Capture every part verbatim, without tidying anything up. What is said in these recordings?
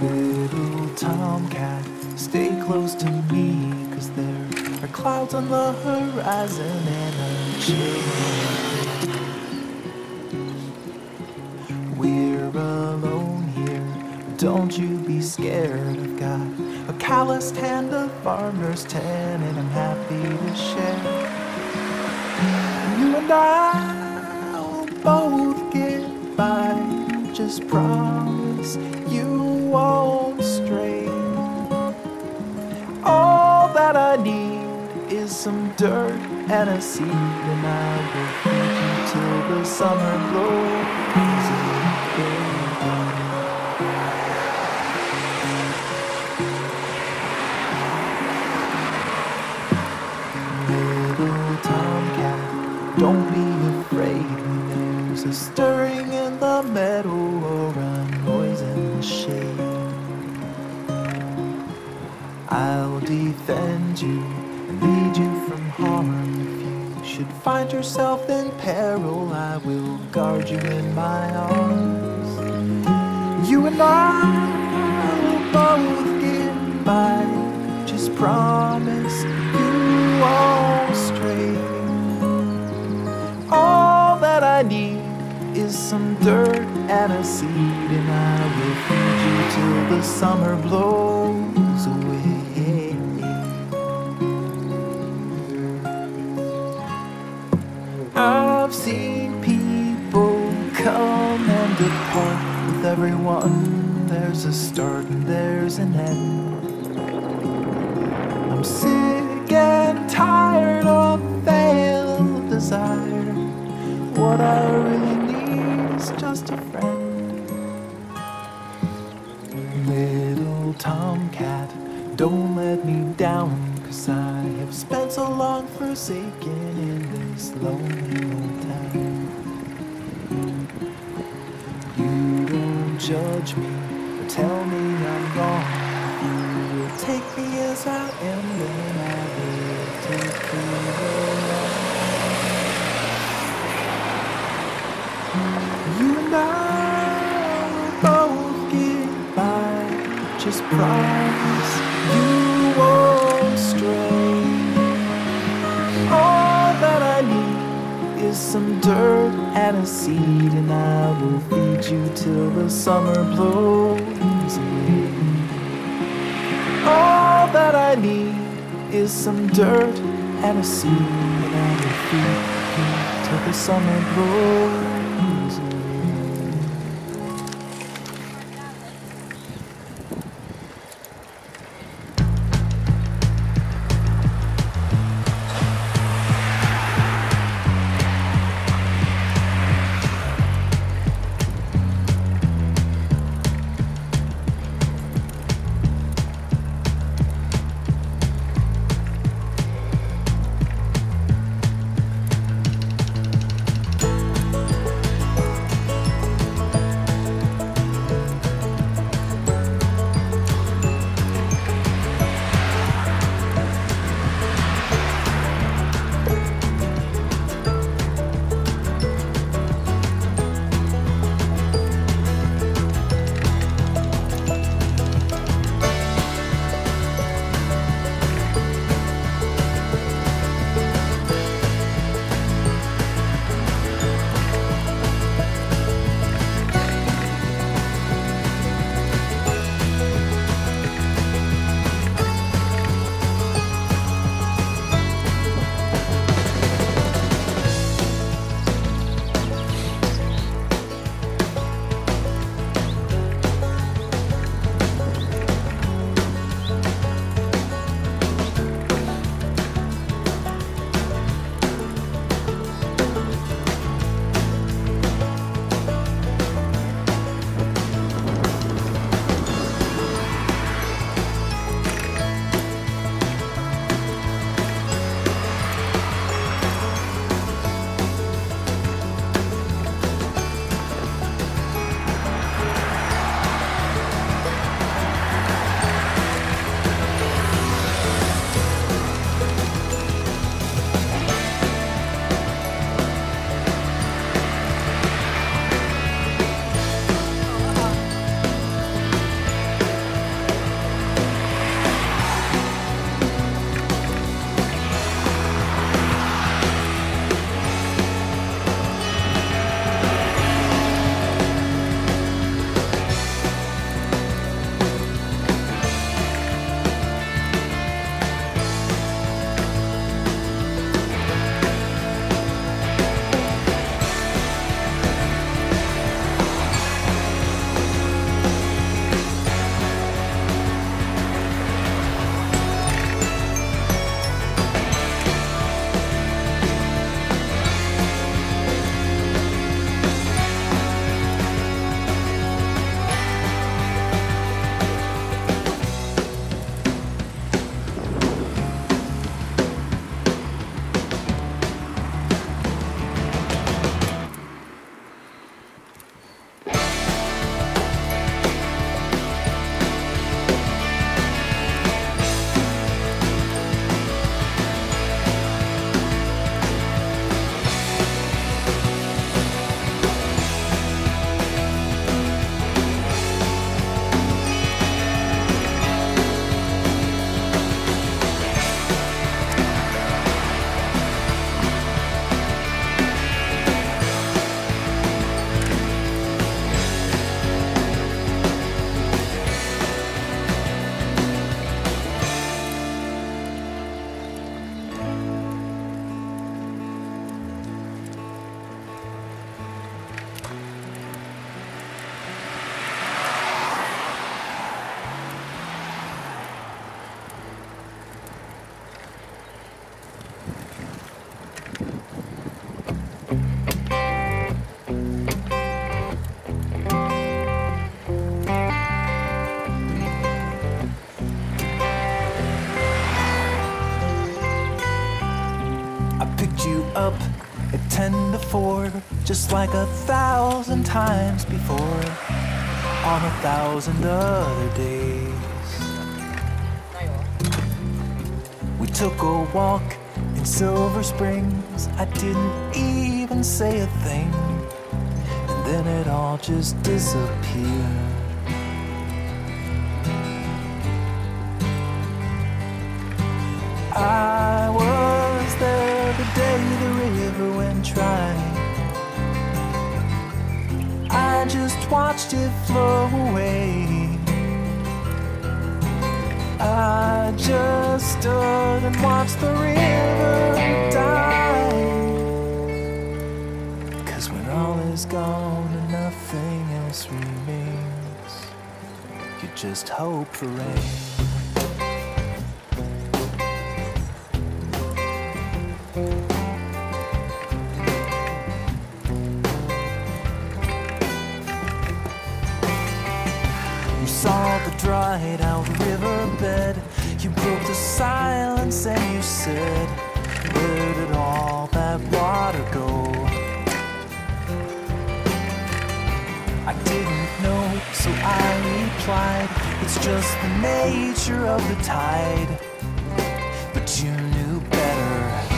Little tomcat, stay close to me, 'cause there are clouds on the horizon and a chill. We're alone here, don't you be scared. I've got a calloused hand, a farmer's tan, and I'm happy to share. You and I will both get by, just promise you won't stray. All that I need is some dirt and a seed, and I will feed you till the summer blows away. Little tomcat, don't be afraid when there's a stirring in the meadow or a noise in the shade. I'll defend you and lead you from harm. If you should find yourself in peril, I will guard you in my arms. You and I will both get by, just promise you won't stray. All that I need is some dirt and a seed, and I will feed you till the summer blows away. I've seen people come and depart. With everyone there's a start and there's an end. I'm sick and tired of failed desire. What I really need is just a friend. Little tomcat, don't let me down, 'cause I have spent so long forsaken in this lonely old town. You don't judge me or tell me I'm wrong. You will take me as I am, then I will take you along. You and I will both get by, just promise you won't stray. All that I need is some dirt and a seed, and I will feed you till the summer blows away. All that I need is some dirt and a seed, and I will feed you till the summer blows away. up at ten to four, just like a thousand times before, on a thousand other days. We took a walk in Silver Springs. I didn't even say a thing, and then it all just disappeared. I was there the day the river went dry. I just watched it flow away. I just stood and watched the river die. 'Cause when all is gone and nothing else remains, you just hope for rain. You saw the dried out riverbed. You broke the silence and you said, where did all that water go? I didn't know, so I replied, it's just the nature of the tide. But you knew better.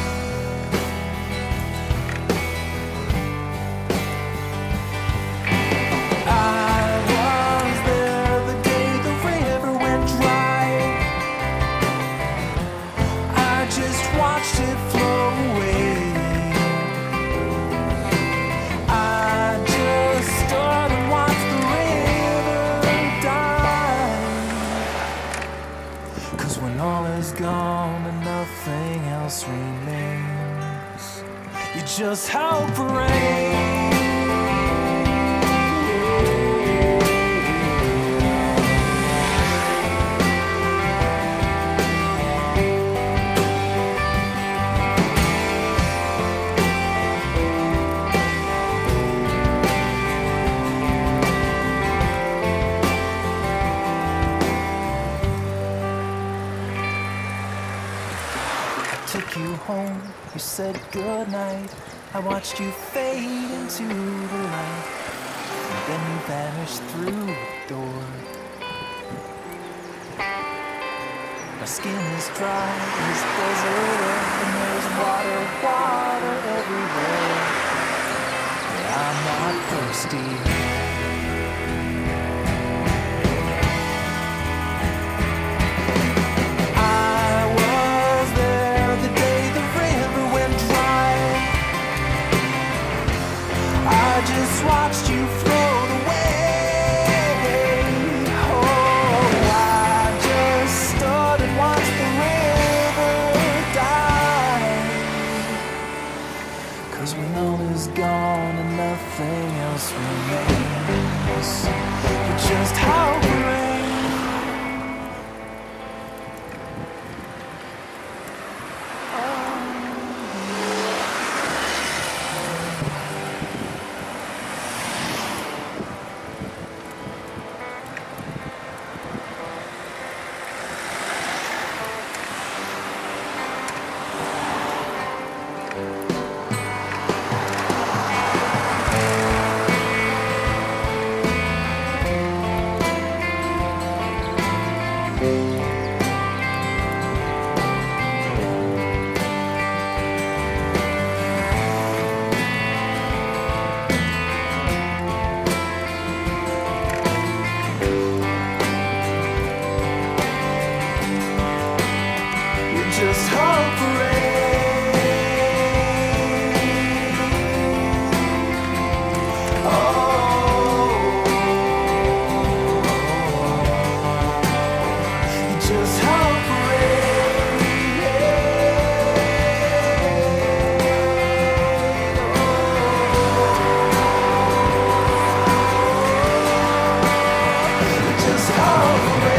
Watched it flow away. I just stood and watched the river die. 'Cause when all is gone and nothing else remains, you just hope for rain. Took you home, you said goodnight. I watched you fade into the light, and then you vanished through the door. My skin is dry as desert air, and there's water, water everywhere. But I'm not thirsty. I just watched you float away. Oh, I just stood and watched the river die. 'Cause when all is gone and nothing else remains, you just hope for rain. Just hope for rain. Oh, just hope for rain. Oh, just hope for rain.